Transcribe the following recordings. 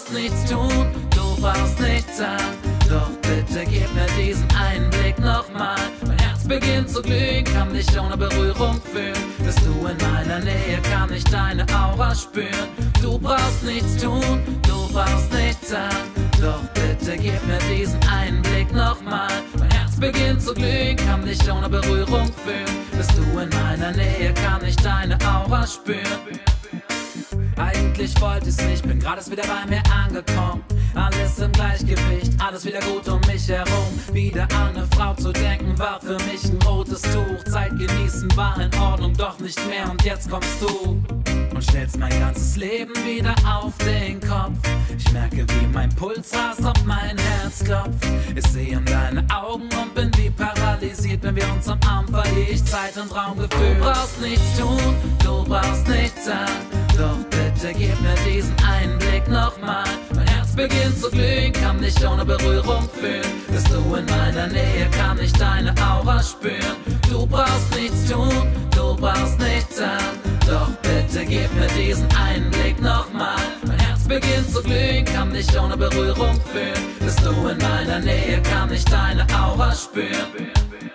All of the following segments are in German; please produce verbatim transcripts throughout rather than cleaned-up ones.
brauchst nichts tun, du brauchst nichts sagen. Doch bitte gib mir diesen einen Blick nochmal. Mein Herz beginnt zu glühen, kann dich ohne Berührung fühlen. Bist du in meiner Nähe, kann ich deine Aura spüren. Du brauchst nichts tun, du brauchst nichts sagen. Doch bitte gib mir diesen einen Blick nochmal. Mein Herz beginnt zu glühen, kann dich ohne Berührung fühlen. Bist du in meiner Nähe, kann ich deine Aura spüren. Eigentlich wollte ich's nicht, bin gerade wieder bei mir angekommen. Alles im Gleichgewicht, alles wieder gut um mich herum. Wieder an eine Frau zu denken, war für mich ein rotes Tuch. Zeit genießen war in Ordnung, doch nicht mehr und jetzt kommst du und stellst mein ganzes Leben wieder auf den Kopf. Ich merke, wie mein Puls rast, ob mein Herz klopft. Ich sehe in deine Augen und bin wie paralysiert. Wenn wir uns umarmen, verliere ich Zeit und Raumgefühl. Du brauchst nichts tun, du brauchst nichts sagen. Doch bitte gib mir diesen einen Blick nochmal. Mein Herz beginnt zu glühen, kann dich ohne Berührung fühlen. Bist du in meiner Nähe, kann ich deine Aura spüren. Du brauchst nichts tun, du brauchst nichts sagen. Doch bitte gib mir diesen einen Blick nochmal. Mein Herz beginnt zu glühen, kann dich ohne Berührung fühlen. Bist du in meiner Nähe, kann ich deine Aura spüren.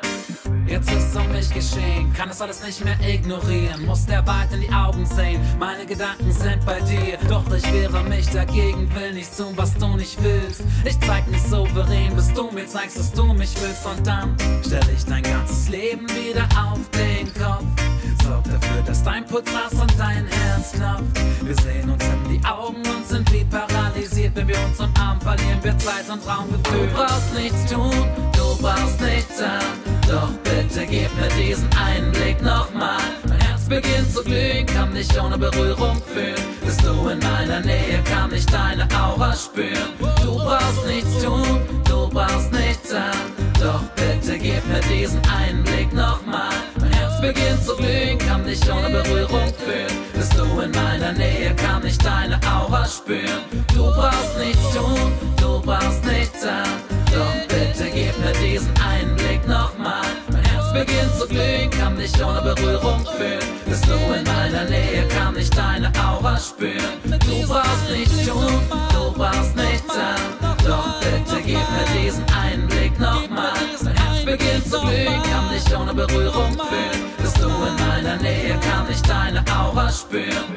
Jetzt ist um mich geschehen, kann es alles nicht mehr ignorieren. Muss der Wahrheit in die Augen sehen, meine Gedanken sind bei dir. Doch ich wehre mich dagegen, will nicht tun, was du nicht willst. Ich zeig mich souverän, bis du mir zeigst, dass du mich willst. Und dann stell ich dein ganzes Leben wieder auf den Kopf. Sorg dafür, dass dein Puls rast und dein Herz klopft. Wir sehen uns in die Augen und sind wie paralysiert. Wenn wir uns umarmen, verlieren wir Zeit und Raumgefühl. Du brauchst nichts tun, du brauchst nichts sagen. Doch bitte gib mir diesen einen Blick nochmal. Mein Herz beginnt zu glühen, kann dich ohne Berührung fühlen. Bist du in meiner Nähe, kann ich deine Aura spüren. Du brauchst nichts tun, du brauchst nichts sagen. Doch bitte gib mir diesen einen Blick nochmal. Mein Herz beginnt zu glühen, kann dich ohne Berührung fühlen. Bist du in meiner Nähe, kann ich deine Aura spüren. Du brauchst nichts tun, du brauchst nichts sagen. Doch bitte gib mir diesen einen Blick nochmal. Mein Herz beginnt zu glühen, kann dich ohne Berührung fühlen. Bist du in meiner Nähe, kann ich deine Aura spüren. Du brauchst nichts tun, du brauchst nichts sagen. Doch bitte gib mir diesen einen Blick nochmal. Mein Herz beginnt zu glühen, kann dich ohne Berührung fühlen. Bist du in meiner Nähe, kann ich deine Aura spüren.